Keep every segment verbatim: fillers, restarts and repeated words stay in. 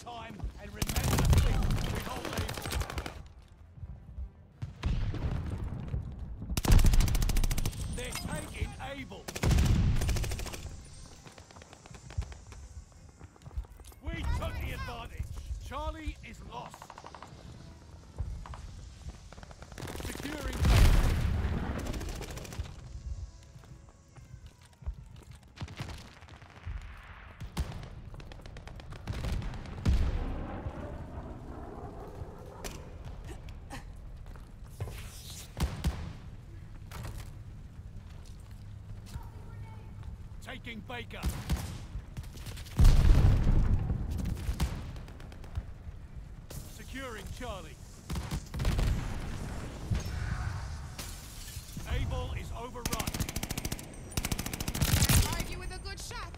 time and remember the thing. We hold these. They're taking Able. We took the advantage. Charlie is lost. Securing Able. Taking Baker. Securing Charlie. Able is overrun. Argue with a good shot.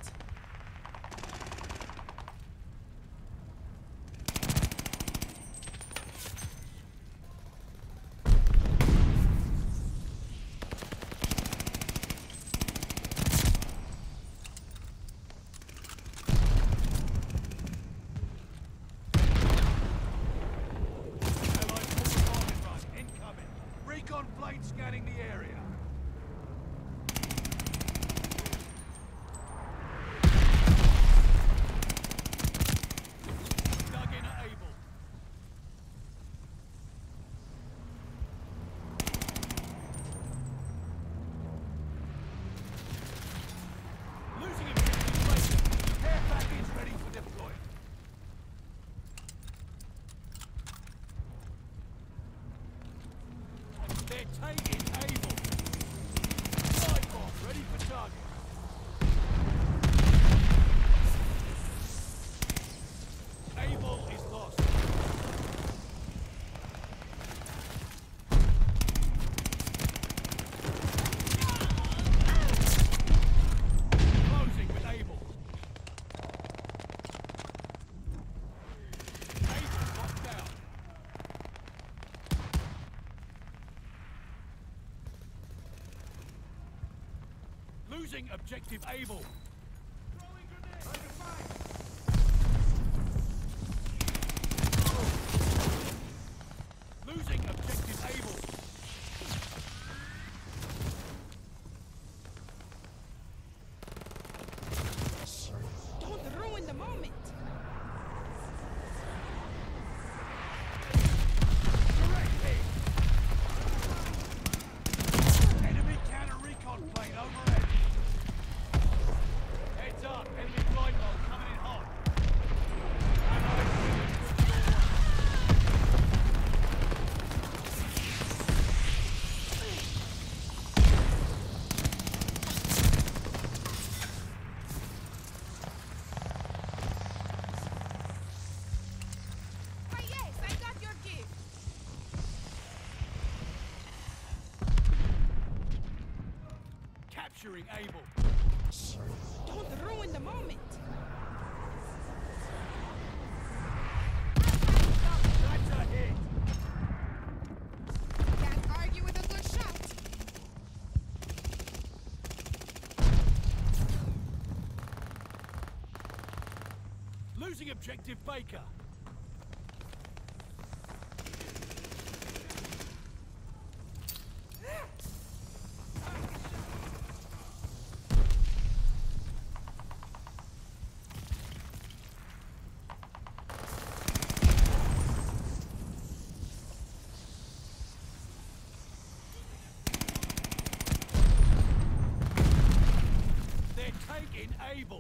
Recon plane scanning the area. Dug in at Able. Losing objective later. Care package ready for deployment. They're taking Able. Live bomb ready for target. Able is lost. Closing with Able. Able locked down. Losing objective Able. Throwing grenade. Losing objective Able. Don't ruin the moment. Direct hit. Enemy counter recon plane overhead. Heads up, enemy glide bomb coming in hot. Why yes, I got your gift. Capturing Able. Shh. Don't ruin the moment. That's a hit. Can't argue with a good shot. Losing objective Baker. They're taking Able.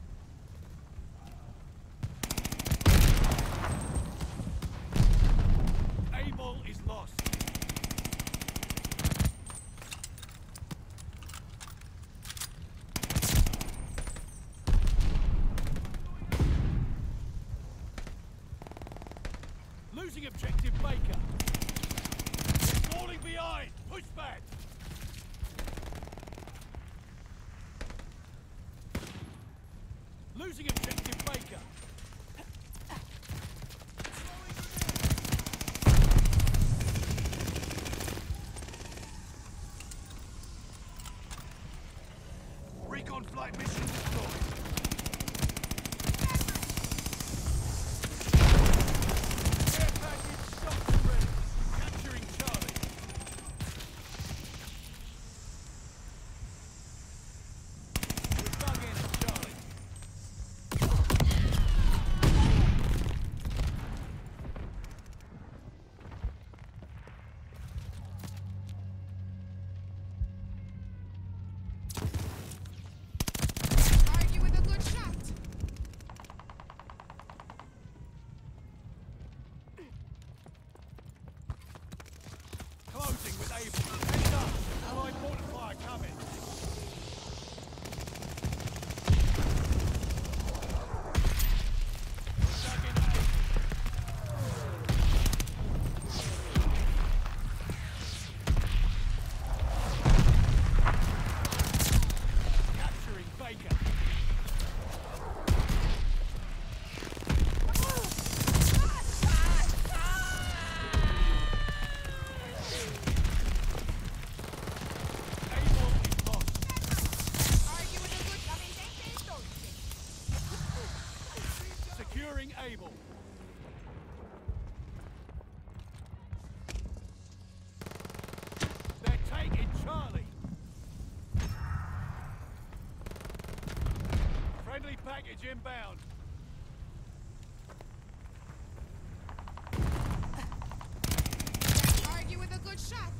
Able is lost. Losing objective Baker. Falling behind. Push back. Losing objective Baker. Recon flight mission destroyed. Closing with Able. Heads up. Allied mortifier coming. Stuck in Able. Capturing Baker. Securing Able. They're taking Charlie. Friendly package inbound. Can't argue with a good shot.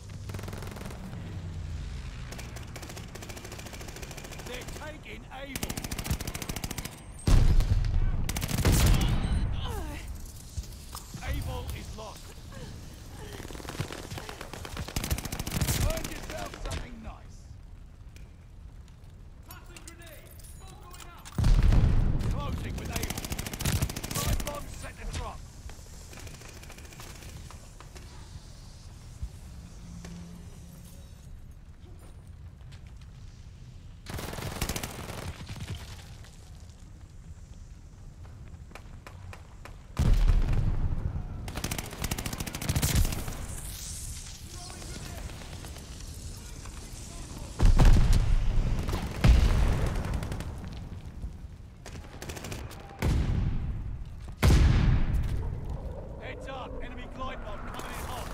They're taking Able. Able is lost. Earn yourself something nice. Tossing grenade. Smoke going up. Closing with Able. Five bombs set to drop. Heads up, enemy glide bomb coming in hot.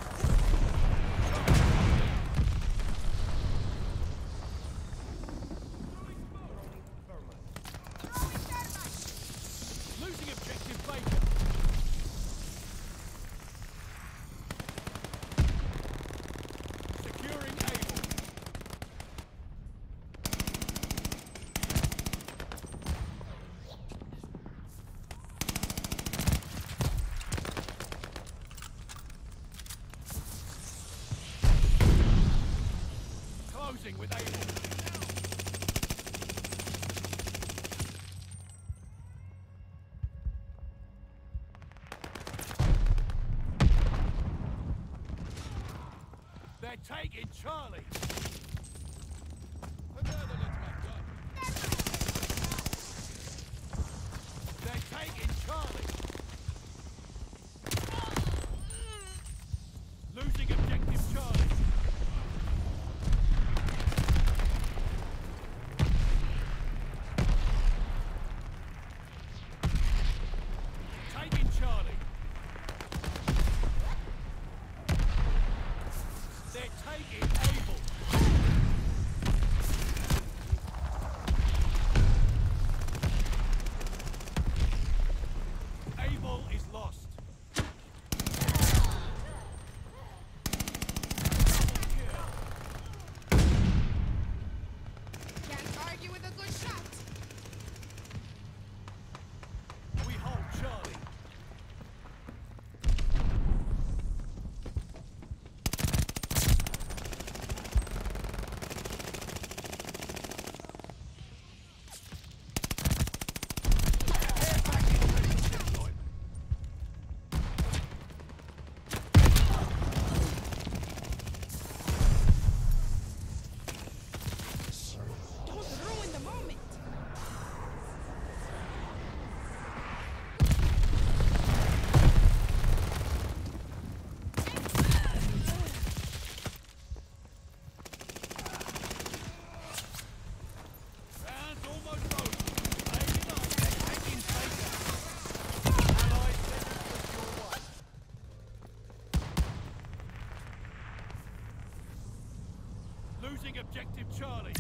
Losing objective Baker. Securing Able. Closing with Able. They're taking Charlie. Another little gun. They're taking Charlie. Losing objective Charlie. Taking Charlie. They're taking Able. Able is lost. Can't argue with a good shot. We hold Charlie. Care package ready for deployment. Don't ruin the moment. Round's almost over. Taking on. They're taking Baker. Allied sent to push your way. Losing objective Charlie.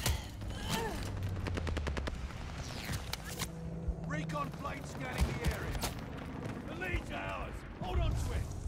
Recon plane scanning the area. The lead's ours. Hold on to it.